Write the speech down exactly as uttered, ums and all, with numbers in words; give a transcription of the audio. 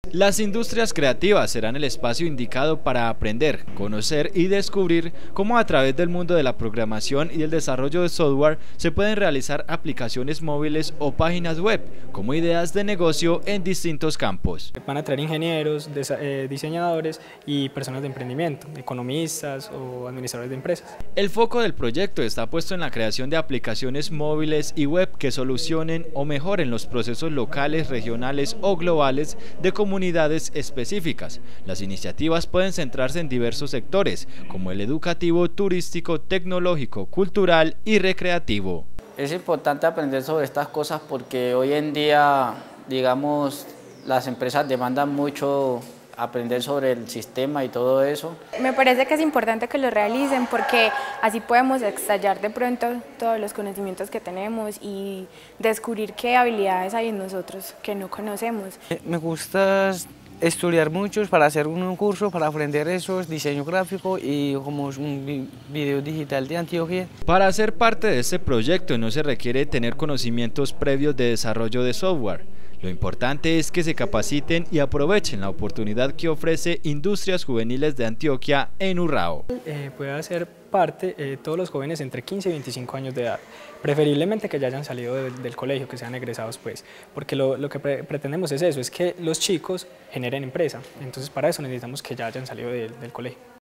Las industrias creativas serán el espacio indicado para aprender, conocer y descubrir cómo a través del mundo de la programación y el desarrollo de software se pueden realizar aplicaciones móviles o páginas web como ideas de negocio en distintos campos. Van a traer ingenieros, diseñadores y personas de emprendimiento, economistas o administradores de empresas. El foco del proyecto está puesto en la creación de aplicaciones móviles y web que solucionen o mejoren los procesos locales, regionales o globales de comunicación unidades específicas. Las iniciativas pueden centrarse en diversos sectores, como el educativo, turístico, tecnológico, cultural y recreativo. Es importante aprender sobre estas cosas porque hoy en día, digamos, las empresas demandan mucho aprender sobre el sistema y todo eso. Me parece que es importante que lo realicen porque así podemos estallar de pronto todos los conocimientos que tenemos y descubrir qué habilidades hay en nosotros que no conocemos. Me gusta estudiar mucho para hacer un curso, para aprender eso, diseño gráfico y como un video digital de Antioquia. Para ser parte de este proyecto no se requiere tener conocimientos previos de desarrollo de software. Lo importante es que se capaciten y aprovechen la oportunidad que ofrece Industrias Juveniles de Antioquia en Urrao. Eh, puede hacer parte eh, todos los jóvenes entre quince y veinticinco años de edad, preferiblemente que ya hayan salido del, del colegio, que sean egresados pues, porque lo, lo que pre pretendemos es eso, es que los chicos generen empresa, entonces para eso necesitamos que ya hayan salido de, del colegio.